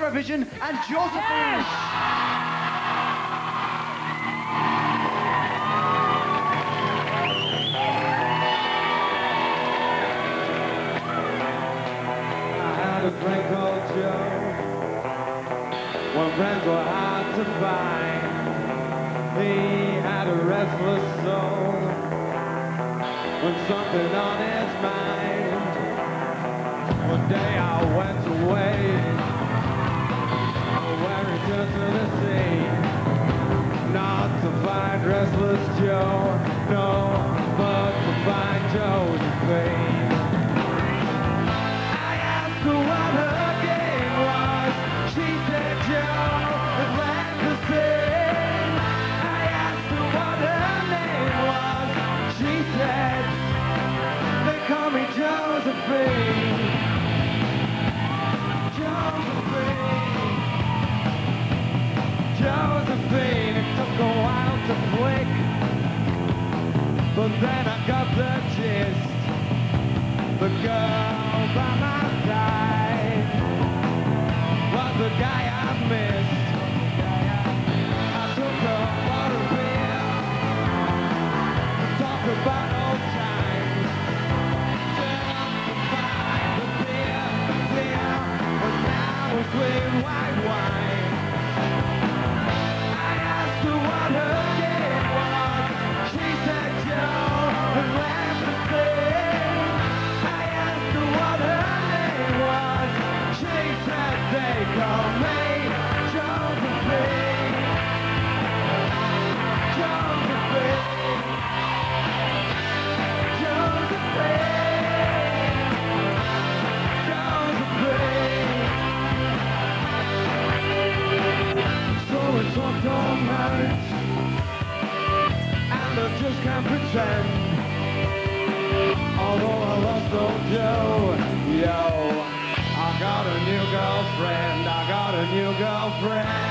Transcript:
Terrorvision and Josephine. A friend called Joe, when friends were hard to find. He had a restless soul, with something on his mind. One day I went away, where he turned to the sea, not to find restless Joe, no, but to find Josephine. What her game was, she said Joe is glad to sing. I asked her what her name was, she said they call me Josephine. Josephine, Josephine. It took a while to click, but then I got the gist. The girl by my side was the guy I missed. I took her for a beer to talk about old times. Just to find the beer clear, but now it's with white wine. I asked her what her game was. She said Joe and laughed to sing. They call me Josephine, Josephine, Josephine, Josephine. So it's what all night, and I just can't pretend. Although I lost old Joe, yo, I got a new girlfriend, I got a new girlfriend.